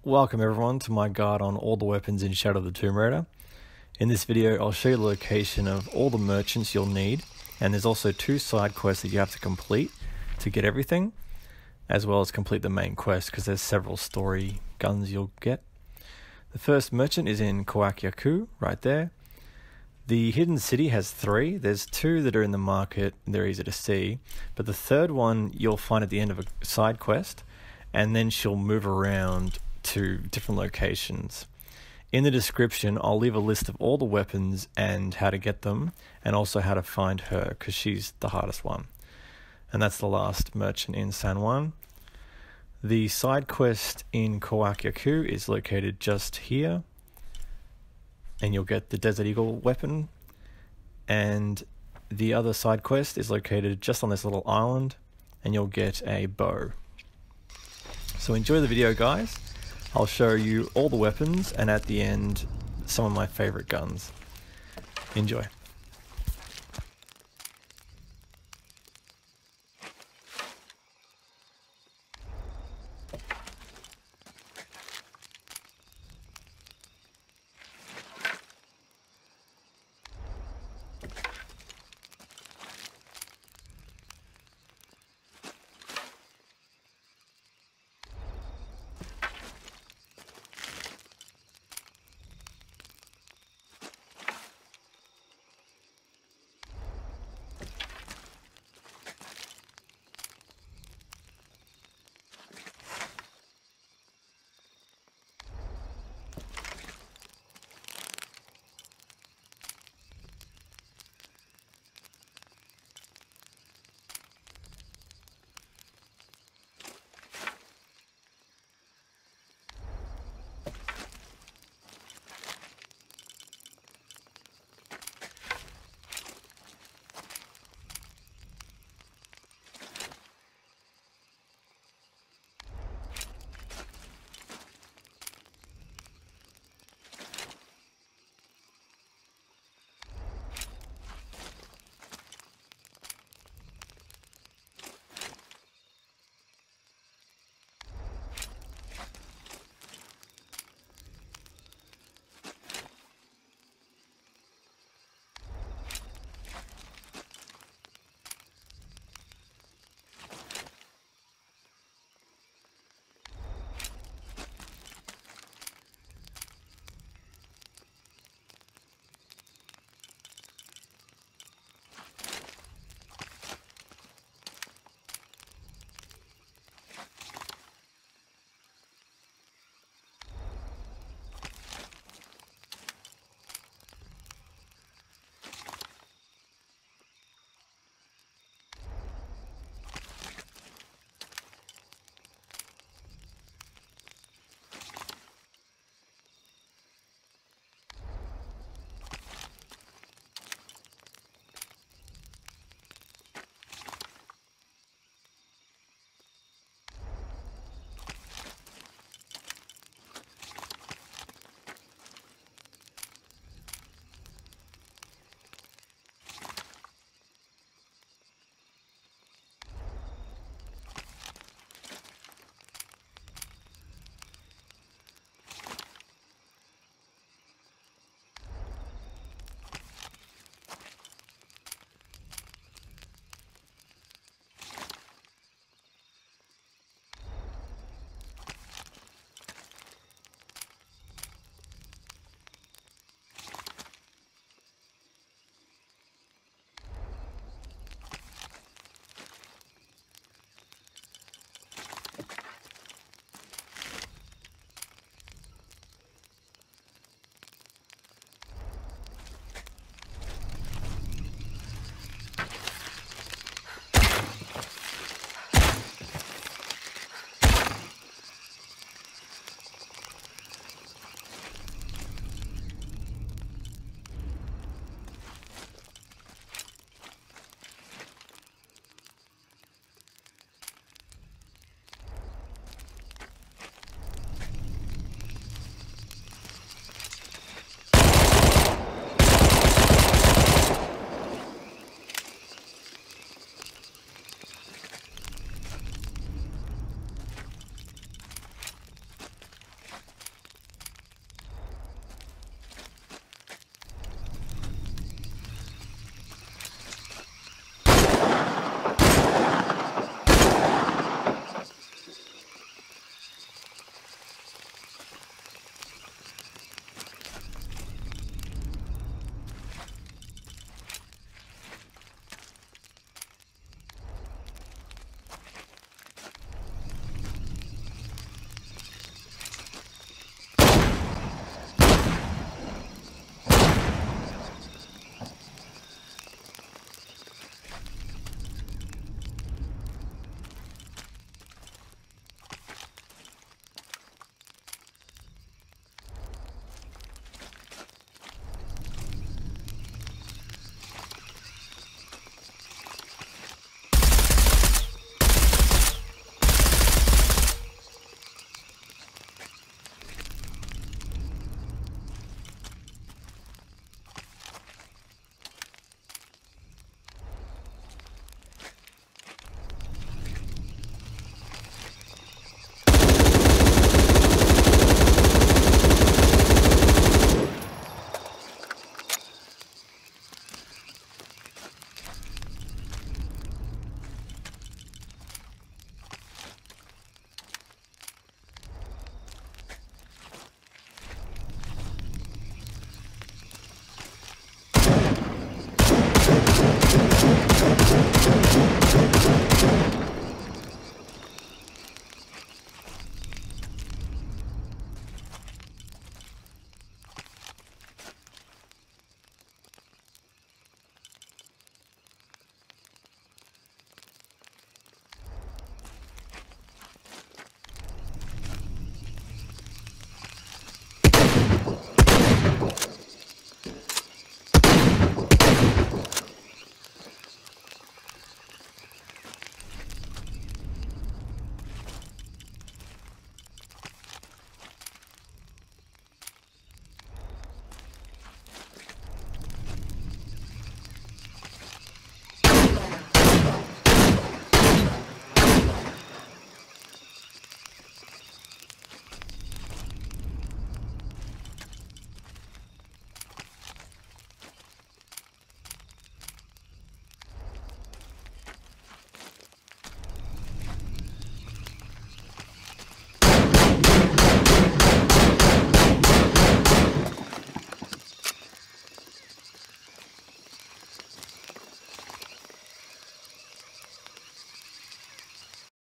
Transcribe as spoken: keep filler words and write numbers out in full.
Welcome everyone to my guide on all the weapons in Shadow of the Tomb Raider. In this video I'll show you the location of all the merchants you'll need, and there's also two side quests that you have to complete to get everything, as well as complete the main quest because there's several story guns you'll get. The first merchant is in Kohaku, right there. The hidden city has three. There's two that are in the market, they're easy to see, but the third one you'll find at the end of a side quest, and then she'll move around to different locations. In the description I'll leave a list of all the weapons and how to get them, and also how to find her because she's the hardest one. And that's the last merchant in San Juan. The side quest in Kohaku is located just here, and you'll get the Desert Eagle weapon, and the other side quest is located just on this little island, and you'll get a bow. So enjoy the video, guys. I'll show you all the weapons and at the end some of my favorite guns. Enjoy.